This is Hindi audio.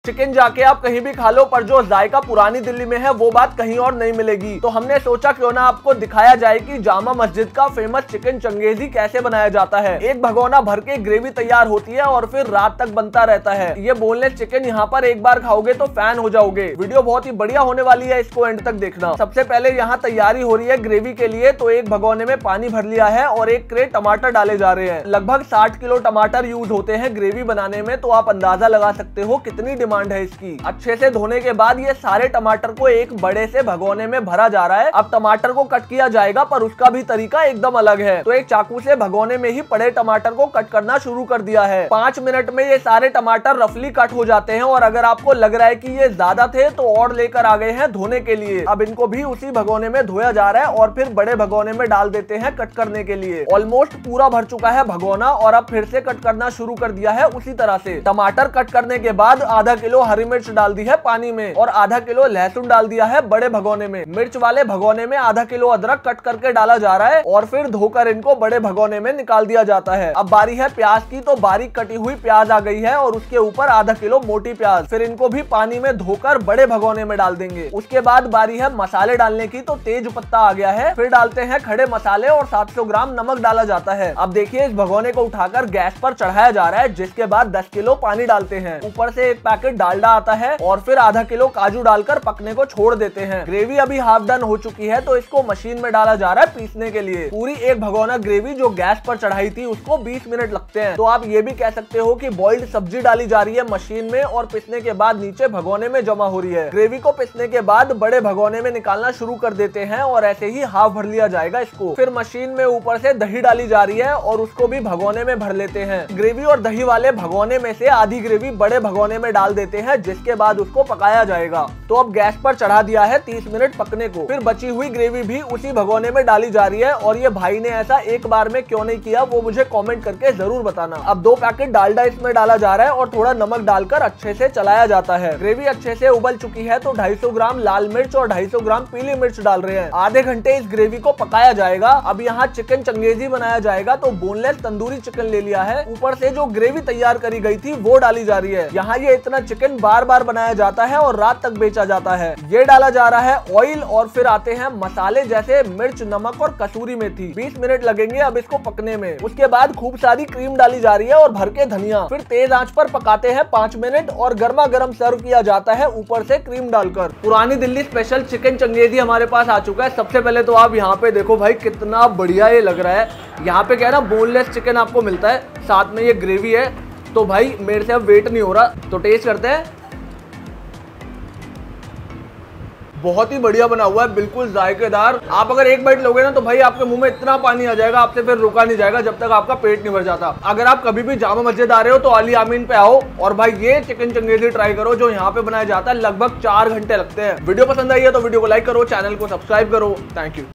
चिकन जाके आप कहीं भी खा लो, पर जो जायका पुरानी दिल्ली में है वो बात कहीं और नहीं मिलेगी। तो हमने सोचा क्यों ना आपको दिखाया जाए कि जामा मस्जिद का फेमस चिकन चंगेजी कैसे बनाया जाता है। एक भगोना भर के ग्रेवी तैयार होती है और फिर रात तक बनता रहता है। ये बोनलेस चिकन यहाँ पर एक बार खाओगे तो फैन हो जाओगे। वीडियो बहुत ही बढ़िया होने वाली है, इसको एंड तक देखना। सबसे पहले यहाँ तैयारी हो रही है ग्रेवी के लिए। तो एक भगोने में पानी भर लिया है और एक क्रेट टमाटर डाले जा रहे हैं। लगभग 60 किलो टमाटर यूज होते हैं ग्रेवी बनाने में, तो आप अंदाजा लगा सकते हो कितनी डिमांड है इसकी। अच्छे से धोने के बाद ये सारे टमाटर को एक बड़े से भगोने में भरा जा रहा है। अब टमाटर को कट किया जाएगा, पर उसका भी तरीका एकदम अलग है। तो एक चाकू से भगोने में ही पड़े टमाटर को कट करना शुरू कर दिया है। 5 मिनट में ये सारे टमाटर रफली कट हो जाते हैं। और अगर आपको लग रहा है कि ये ज्यादा थे तो और लेकर आ गए हैं धोने के लिए। अब इनको भी उसी भगोने में धोया जा रहा है और फिर बड़े भगोने में डाल देते हैं कट करने के लिए। ऑलमोस्ट पूरा भर चुका है भगोना और अब फिर से कट करना शुरू कर दिया है उसी तरह से। टमाटर कट करने के बाद आधा किलो हरी मिर्च डाल दी है पानी में और आधा किलो लहसुन डाल दिया है बड़े भगोने में। मिर्च वाले भगोने में आधा किलो अदरक कट करके डाला जा रहा है और फिर धोकर इनको बड़े भगोने में निकाल दिया जाता है। अब बारी है प्याज की। तो बारीक कटी हुई प्याज आ गई है और उसके ऊपर आधा किलो मोटी प्याज। फिर इनको भी पानी में धोकर बड़े भगोने में डाल देंगे। उसके बाद बारी है मसाले डालने की। तो तेज पत्ता आ गया है। फिर डालते हैं खड़े मसाले और 700 ग्राम नमक डाला जाता है। अब देखिए इस भगोने को उठाकर गैस पर चढ़ाया जा रहा है, जिसके बाद 10 किलो पानी डालते हैं। ऊपर से एक पैकेट डालडा आता है और फिर आधा किलो काजू डालकर पकने को छोड़ देते हैं। ग्रेवी अभी हाफ डन हो चुकी है, तो इसको मशीन में डाला जा रहा है पीसने के लिए। पूरी एक भगोना ग्रेवी जो गैस पर चढ़ाई थी उसको 20 मिनट लगते हैं। तो आप ये भी कह सकते हो कि बॉइल्ड सब्जी डाली जा रही है मशीन में और पिसने के बाद नीचे भगोने में जमा हो रही है। ग्रेवी को पिसने के बाद बड़े भगोने में निकालना शुरू कर देते हैं और ऐसे ही हाफ भर लिया जाएगा इसको। फिर मशीन में ऊपर से दही डाली जा रही है और उसको भी भगोने में भर लेते हैं। ग्रेवी और दही वाले भगोने में से आधी ग्रेवी बड़े भगोने में डाल देते हैं, जिसके बाद उसको पकाया जाएगा। तो अब गैस पर चढ़ा दिया है 30 मिनट पकने को। फिर बची हुई ग्रेवी भी उसी भगोने में डाली जा रही है और ये भाई ने ऐसा एक बार में क्यों नहीं किया वो मुझे कमेंट करके जरूर बताना। अब 2 पैकेट डालडा इसमें डाला जा रहा है और थोड़ा नमक डालकर अच्छे से चलाया जाता है। ग्रेवी अच्छे से उबल चुकी है, तो 250 ग्राम लाल मिर्च और 250 ग्राम पीली मिर्च डाल रहे हैं। आधे घंटे इस ग्रेवी को पकाया जाएगा। अब यहाँ चिकन चंगेजी बनाया जाएगा, तो बोनलेस तंदूरी चिकन ले लिया है। ऊपर से जो ग्रेवी तैयार करी गई थी वो डाली जा रही है। यहाँ ये इतना चिकन बार बार बनाया जाता है और रात तक बेचा जाता है। ये डाला जा रहा है ऑयल और फिर आते हैं मसाले जैसे मिर्च, नमक और कसूरी मेथी। 20 मिनट लगेंगे अब इसको पकने में। उसके बाद खूब सारी क्रीम डाली जा रही है और भर के धनिया। फिर तेज आंच पर पकाते हैं 5 मिनट और गर्मा गर्म सर्व किया जाता है ऊपर से क्रीम डालकर। पुरानी दिल्ली स्पेशल चिकन चंगेजी हमारे पास आ चुका है। सबसे पहले तो आप यहाँ पे देखो भाई कितना बढ़िया ये लग रहा है। यहाँ पे क्या है ना, बोनलेस चिकन आपको मिलता है, साथ में ये ग्रेवी है। तो भाई मेरे से अब वेट नहीं हो रहा, तो टेस्ट करते हैं। बहुत ही बढ़िया बना हुआ है, बिल्कुल जायकेदार। आप अगर एक बाइट लोगे ना तो भाई आपके मुंह में इतना पानी आ जाएगा, आपसे फिर रुका नहीं जाएगा जब तक आपका पेट नहीं भर जाता। अगर आप कभी भी जामा मस्जिद आ रहे हो तो अली आमीन पे आओ और भाई ये चिकन चंगेजी ट्राई करो जो यहाँ पे बनाया जाता है। लगभग 4 घंटे लगते हैं। वीडियो पसंद आई है तो वीडियो को लाइक करो, चैनल को सब्सक्राइब करो। Thank you.